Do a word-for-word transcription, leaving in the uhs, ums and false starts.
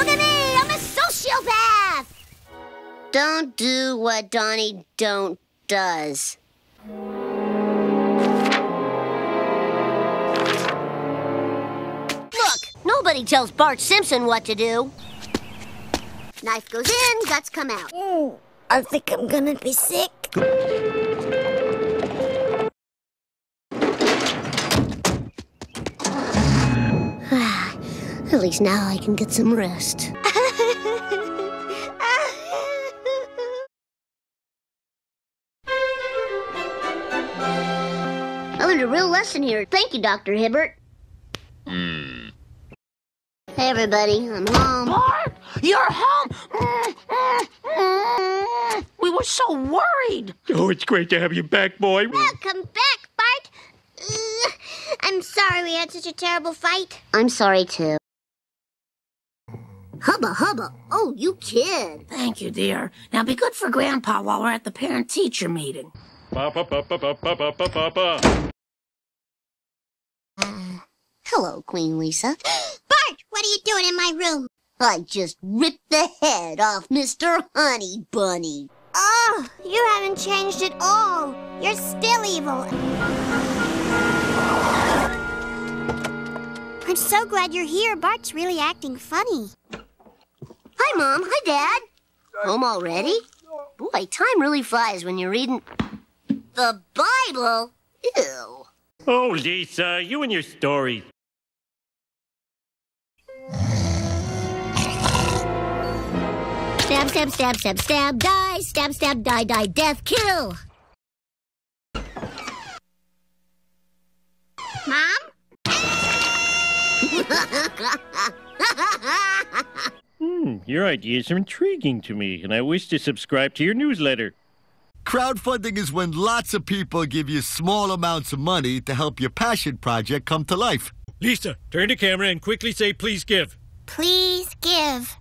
Look at me! I'm a sociopath! Don't do what Donny Don't does. Look, nobody tells Bart Simpson what to do. Knife goes in, guts come out. Mm, I think I'm gonna be sick. At least now I can get some rest. I learned a real lesson here. Thank you, Doctor Hibbert. Mm. Hey, everybody. I'm home. Bart, you're home. We were so worried. Oh, it's great to have you back, boy. Welcome back, Bart. Uh, I'm sorry we had such a terrible fight. I'm sorry, too. Hubba, hubba. Oh, you kid. Thank you, dear. Now be good for Grandpa while we're at the parent-teacher meeting. Papa, papa, papa, papa, papa. Uh, hello, Queen Lisa. Bart, what are you doing in my room? I just ripped the head off Mister Honey Bunny. Oh, you haven't changed at all. You're still evil. I'm so glad you're here. Bart's really acting funny. Hi, Mom. Hi, Dad. Home already? Boy, time really flies when you're reading the Bible. Ew. Oh, Lisa, you and your stories. Stab, stab, stab, stab, stab, die, stab, stab, die, die, death, kill. Mom? Hmm, your ideas are intriguing to me, and I wish to subscribe to your newsletter. Crowdfunding is when lots of people give you small amounts of money to help your passion project come to life. Lisa, turn the camera and quickly say, please give. Please give.